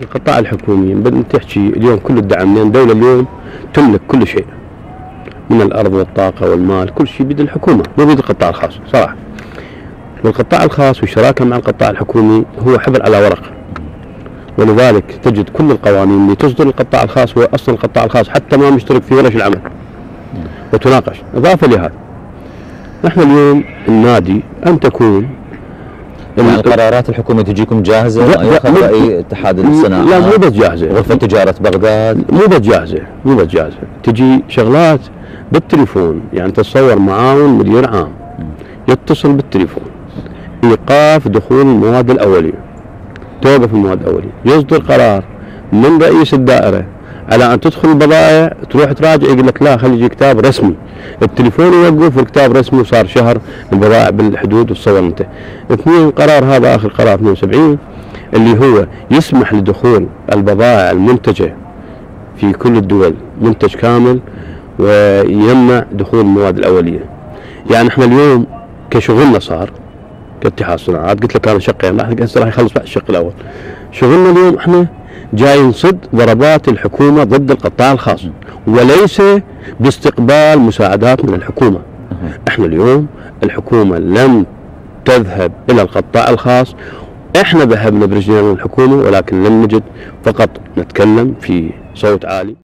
القطاع الحكومي بدنا تحكي اليوم كل الدعم، لان الدولة اليوم تملك كل شيء من الارض والطاقة والمال، كل شيء بيد الحكومة مو بيد القطاع الخاص صراحة. والقطاع الخاص والشراكة مع القطاع الحكومي هو حبر على ورق، ولذلك تجد كل القوانين اللي تصدر القطاع الخاص هو اصلا القطاع الخاص حتى ما مشترك في ورش العمل وتناقش. اضافة لهذا نحن اليوم النادي ان تكون يعني القرارات الحكومة تجيكم جاهزة ياخذ رأي اتحاد الصناعة؟ لا مو بس جاهزة، غرفة تجارة بغداد مو بس جاهزة، مو بس جاهزة، تجي شغلات بالتليفون. يعني تتصور معاون مدير عام يتصل بالتليفون ايقاف دخول المواد الاولية، توقف المواد الاولية، يصدر قرار من رئيس الدائرة على ان تدخل البضائع تروح تراجع، يقول لك لا خلي يجي كتاب رسمي، التليفون يوقف والكتاب رسمي وصار شهر البضائع بالحدود وتصور انت. اثنين، قرار هذا اخر قرار 72 اللي هو يسمح لدخول البضائع المنتجة في كل الدول منتج كامل ويمنع دخول المواد الاولية. يعني احنا اليوم كشغلنا صار كاتحاد صناعات، قلت لك انا شقين، راح يخلص بعد الشق الاول. شغلنا اليوم احنا جاي نصد ضربات الحكومة ضد القطاع الخاص، وليس باستقبال مساعدات من الحكومة. احنا اليوم الحكومة لم تذهب الى القطاع الخاص، احنا ذهبنا برجلنا من الحكومة ولكن لم نجد، فقط نتكلم في صوت عالي.